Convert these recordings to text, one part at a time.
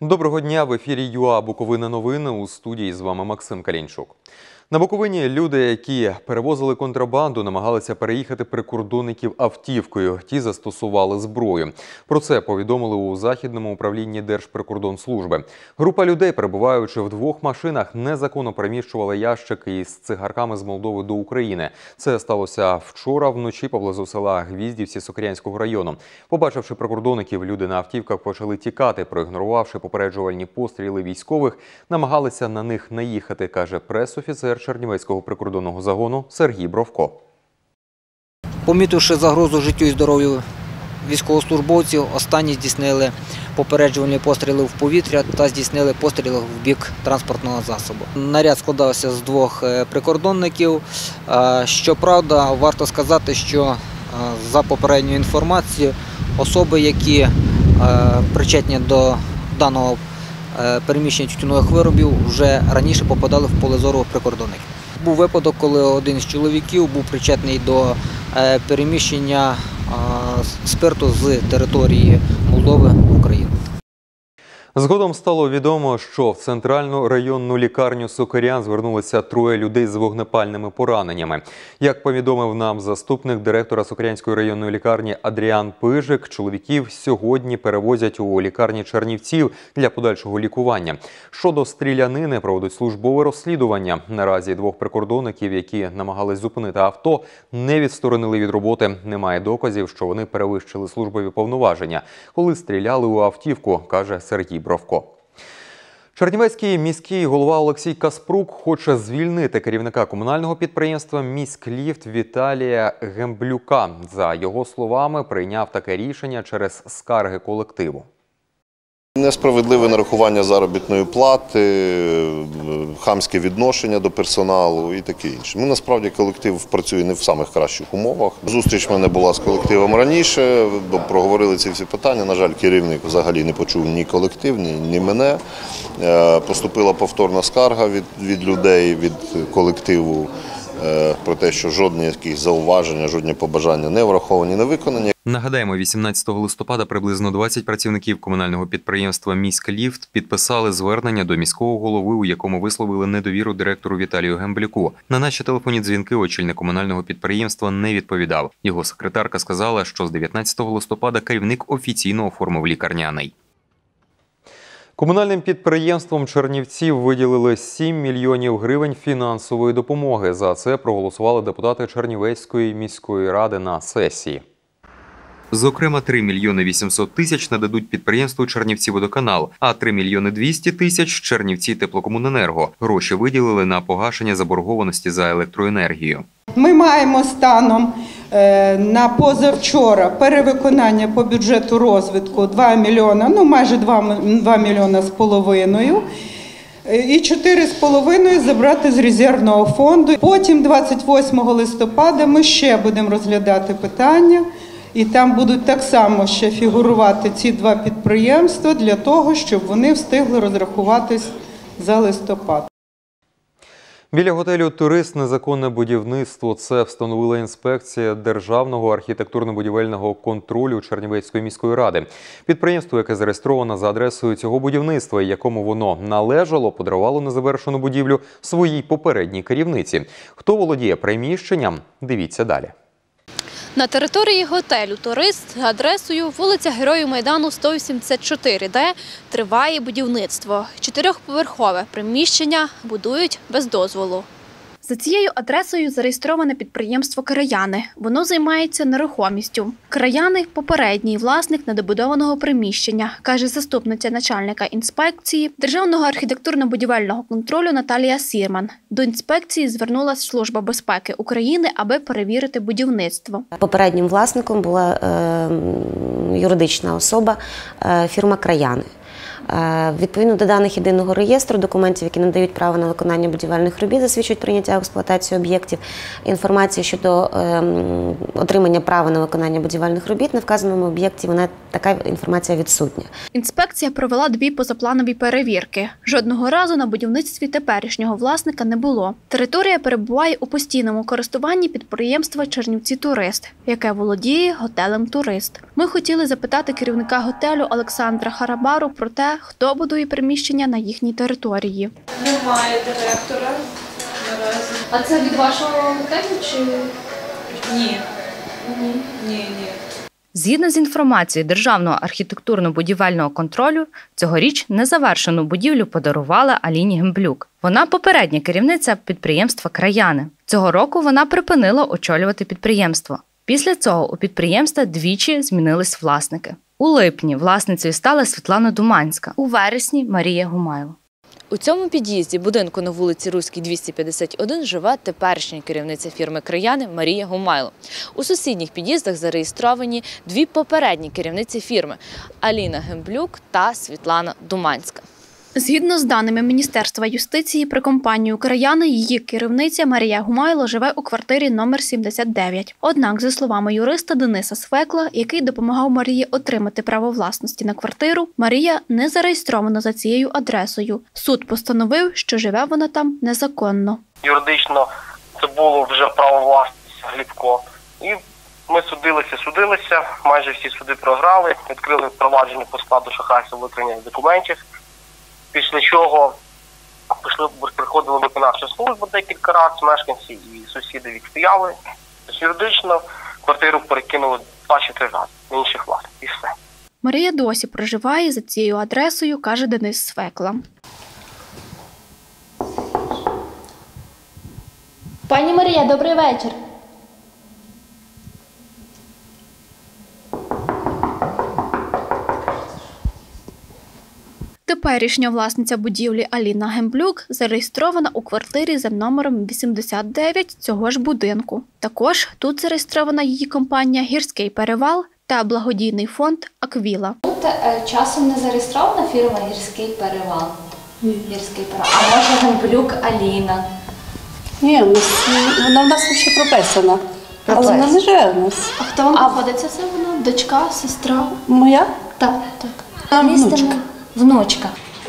Доброго дня! В ефірі ЮА Буковина новини, у студії з вами Максим Калінчук. На Буковині люди, які перевозили контрабанду, намагалися переїхати прикордонників автівкою. Ті застосували зброю. Про це повідомили у Західному управлінні Держприкордонслужби. Група людей, перебуваючи в двох машинах, незаконно переміщувала ящики із цигарками з Молдови до України. Це сталося вчора вночі поблизу села Гвіздівці Сокирянського району. Побачивши прикордонників, люди на автівках почали тікати. Проігнорувавши попереджувальні постріли військових, намагалися на них наїхати, каже прес-офіцер Чернівецького прикордонного загону Сергій Бровко. Помітивши загрозу життю і здоров'ю військовослужбовців, останні здійснили попереджувальні постріли в повітря та здійснили постріли в бік транспортного засобу. Наряд складався з двох прикордонників. Щоправда, варто сказати, що за попередньою інформацією, особи, які причетні до даного переміщення тютюнових виробів, вже раніше попадали в поле зору прикордонників. Був випадок, коли один з чоловіків був причетний до переміщення спирту з території Молдови в Україну. Згодом стало відомо, що в центральну районну лікарню Сокирян звернулися троє людей з вогнепальними пораненнями. Як повідомив нам заступник директора Сокирянської районної лікарні Адріан Пижик, чоловіків сьогодні перевозять у лікарні Чернівців для подальшого лікування. Щодо стрілянини, проводить службове розслідування. Наразі двох прикордонників, які намагались зупинити авто, не відсторонили від роботи. Немає доказів, що вони перевищили службові повноваження, коли стріляли у автівку, каже Сергій Бровко. Чернівецький міський голова Олексій Каспрук хоче звільнити керівника комунального підприємства «Міськліфт» Віталія Гемблюка. За його словами, прийняв таке рішення через скарги колективу. Несправедливе нарахування заробітної плати, хамське відношення до персоналу і таке інше. Насправді колектив працює не в самих кращих умовах. Зустріч в мене була з колективом раніше, проговорили ці всі питання. На жаль, керівник взагалі не почув ні колектив, ні мене. Поступила повторна скарга від людей, від колективу про те, що жодні якісь зауваження, жодні побажання не враховані, не виконані. Нагадаємо, 18 листопада приблизно 20 працівників комунального підприємства «Міськліфт» підписали звернення до міського голови, у якому висловили недовіру директору Віталію Гемблюку. На наші телефонні дзвінки очільник комунального підприємства не відповідав. Його секретарка сказала, що з 19 листопада керівник офіційно оформив лікарняний. Комунальним підприємством Чернівців виділили 7 мільйонів гривень фінансової допомоги. За це проголосували депутати Чернівецької міської ради на сесії. Зокрема, 3 мільйони 800 тисяч нададуть підприємству «Чернівцівводоканал», а 3 мільйони 200 тисяч – «Чернівці теплокомуненерго». Гроші виділили на погашення заборгованості за електроенергію. Ми маємо станом на позавчора перевиконання по бюджету розвитку 2 мільйона, майже 2 мільйона з половиною. І 4,5 забрати з резервного фонду. Потім 28 листопада ми ще будемо розглядати питання. І там будуть так само ще фігурувати ці два підприємства для того, щоб вони встигли розрахуватись за листопад. Біля готелю «Турист» незаконне будівництво. Це встановила інспекція Державного архітектурно-будівельного контролю Чернівецької міської ради. Підприємство, яке зареєстровано за адресою цього будівництва і якому воно належало, подарувало незавершену будівлю своїй попередній керівниці. Хто володіє приміщенням? Дивіться далі. На території готелю «Турист» за адресою вулиця Героїв Майдану, 184, де триває будівництво. 4-поверхове приміщення будують без дозволу. За цією адресою зареєстроване підприємство «Краяни». Воно займається нерухомістю. «Краяни» – попередній власник недобудованого приміщення, каже заступниця начальника інспекції Державного архітектурно-будівельного контролю Наталія Сірман. До інспекції звернулася Служба безпеки України, аби перевірити будівництво. Попереднім власником була юридична особа фірма «Краяни». Відповідно до даних єдиного реєстру документів, які надають право на виконання будівельних робіт, засвідчують прийняття в експлуатацію об'єктів, інформація щодо отримання права на виконання будівельних робіт на вказаному об'єкті, така інформація відсутня. Інспекція провела 2 позапланові перевірки. Жодного разу на будівництві теперішнього власника не було. Територія перебуває у постійному користуванні підприємства «Чернівці Турист», яке володіє готелем «Турист». Ми хотіли запитати керівника готелю Олександра Харабару про те, те, хто будує приміщення на їхній території. Немає директора наразі. А це від вашого готелю чи? Ні. Ні. Згідно з інформацією Державного архітектурно-будівельного контролю, цьогоріч незавершену будівлю подарувала Аліні Гемблюк. Вона попередня керівниця підприємства «Краяни». Цього року вона припинила очолювати підприємство. Після цього у підприємства двічі змінились власники. У липні власницею стала Світлана Думанська, у вересні – Марія Гумайло. У цьому під'їзді будинку на вулиці Руській, 251 живе теперішня керівниця фірми «Краяни» Марія Гумайло. У сусідніх під'їздах зареєстровані дві попередні керівниці фірми – Аліна Гемблюк та Світлана Думанська. Згідно з даними Міністерства юстиції, при компанії «Краяни» її керівниця Марія Гумайло живе у квартирі номер 79. Однак, за словами юриста Дениса Свекла, який допомагав Марії отримати право власності на квартиру, Марія не зареєстрована за цією адресою. Суд постановив, що живе вона там незаконно. Юридично це було вже право власності Глібко. І ми судилися, майже всі суди програли, відкрили провадження по складу шахрайства викрадення документів. Після чого приходила виконавча служба декілька разів, мешканці і сусіди відстояли. Тобто юридично квартиру перекинули 2 чи 3 рази на інших власників. І все. Марія досі проживає за цією адресою, каже Денис Свекла. Пані Марія, добрий вечір. Теперішня власниця будівлі Аліна Гемблюк зареєстрована у квартирі за номером 89 цього ж будинку. Також тут зареєстрована її компанія «Гірський перевал» та благодійний фонд «Аквіла». Тут часом не зареєстрована фірма «Гірський перевал». «Гірський перевал». А може Гемблюк Аліна? Ні, вона в нас ще прописана. Але вона не живе в нас. А хто вам доводиться це вона? Дочка, сестра? Моя? Так. Внучка. Внучка.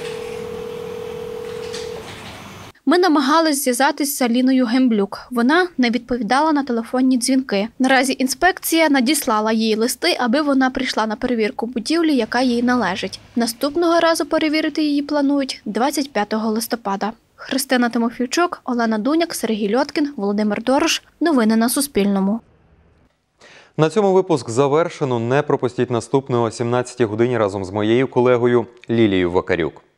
Ми намагались зв'язатись з Аліною Гемблюк. Вона не відповідала на телефонні дзвінки. Наразі інспекція надіслала їй листи, аби вона прийшла на перевірку будівлі, яка їй належить. Наступного разу перевірити її планують 25 листопада. Христина Тимофійчук, Олена Дуняк, Сергій Льоткін, Володимир Дорош. Новини на Суспільному. На цьому випуск завершено. Не пропустіть наступного о 17 годині разом з моєю колегою Лілією Вакарюк.